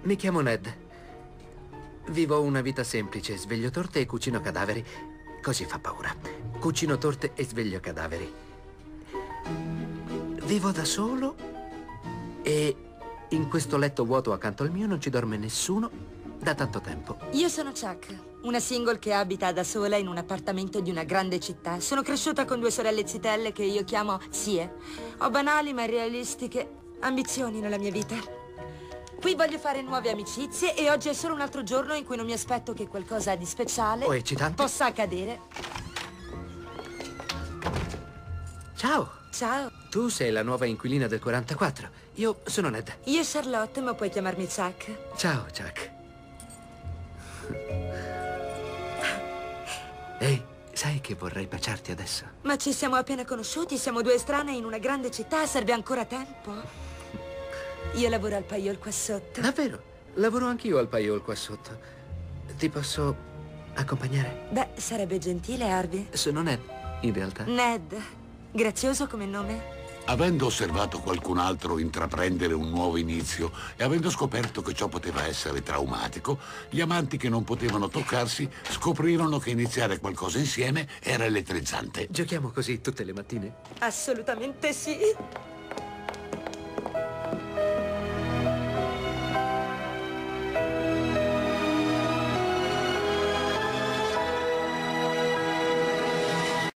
Mi chiamo Ned. Vivo una vita semplice, sveglio torte e cucino cadaveri. Così fa paura. Cucino torte e sveglio cadaveri. Vivo da solo e in questo letto vuoto accanto al mio non ci dorme nessuno da tanto tempo. Io sono Chuck, una single che abita da sola in un appartamento di una grande città. Sono cresciuta con 2 sorelle zitelle che io chiamo zie. Ho banali ma realistiche ambizioni nella mia vita. Qui voglio fare nuove amicizie e oggi è solo un altro giorno in cui non mi aspetto che qualcosa di speciale O eccitante possa accadere. Ciao. Ciao, Tu sei la nuova inquilina del 44. Io sono Ned. io Charlotte, ma puoi chiamarmi Chuck. Ciao, Chuck. Ehi, sai che vorrei baciarti adesso? Ma ci siamo appena conosciuti, siamo 2 estranei in una grande città, serve ancora tempo? Io lavoro al paiol qua sotto. Davvero? Lavoro anch'io al paiol qua sotto. Ti posso accompagnare? Beh, sarebbe gentile, Harvey. Sono Ned, in realtà. Ned, grazioso come nome. Avendo osservato qualcun altro intraprendere un nuovo inizio e avendo scoperto che ciò poteva essere traumatico, gli amanti che non potevano toccarsi scoprirono che iniziare qualcosa insieme era elettrizzante. Giochiamo così tutte le mattine? Assolutamente sì.